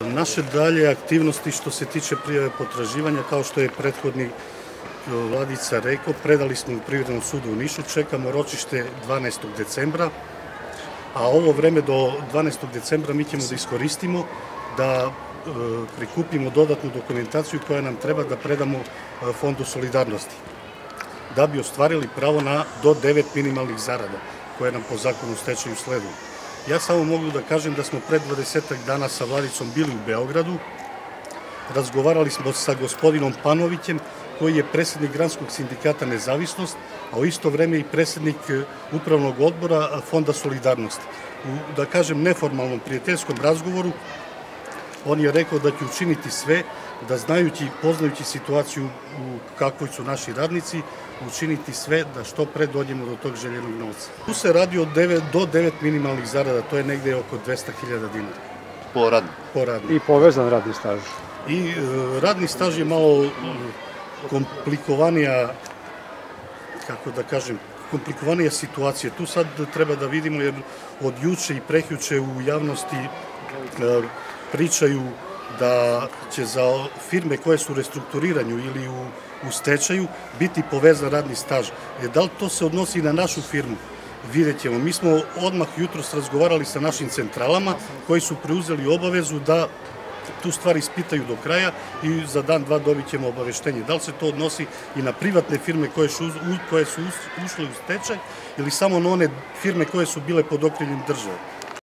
Naše dalje aktivnosti što se tiče prijave potraživanja, kao što je prethodni Vladica rekao, predali smo u Privrednom sudu u Nišu, čekamo ročište 12. decembra, a ovo vreme do 12. decembra mi ćemo da iskoristimo da prikupimo dodatnu dokumentaciju koja nam treba da predamo Fondu solidarnosti, da bi ostvarili pravo na do 9 minimalnih zarada, koje nam po zakonu stečaju sledu. Ja samo mogu da kažem da smo pred 20 dana sa Vladicom bili u Beogradu, razgovarali smo sa gospodinom Panovićem, koji je predsednik Granskog sindikata Nezavisnost, a u isto vreme i predsednik Upravnog odbora Fonda solidarnosti. U, da kažem, neformalnom prijateljskom razgovoru on je rekao da će učiniti sve, da znajući, poznajući situaciju u kakvoj su naši radnici, učiniti sve da što pre dođemo do tog željenog novca. Tu se radi od 9 do 9 minimalnih zarada, to je negde oko 200.000 dinara. Po radnu? Po radnu. I povezan radni staž? I radni staž je malo komplikovanija, kako da kažem, komplikovanija situacija. Tu sad treba da vidimo, jer od juče i prekjuče u javnosti pričaju da će za firme koje su u restrukturiranju ili u stečaju biti povezan radni staž. Da li to se odnosi na našu firmu? Vidjet ćemo. Mi smo odmah jutros razgovarali sa našim centralama koji su preuzeli obavezu da tu stvar ispitaju do kraja i za dan, dva dobit ćemo obaveštenje. Da li se to odnosi i na privatne firme koje su ušle u stečaj ili samo na one firme koje su bile pod okriljem države?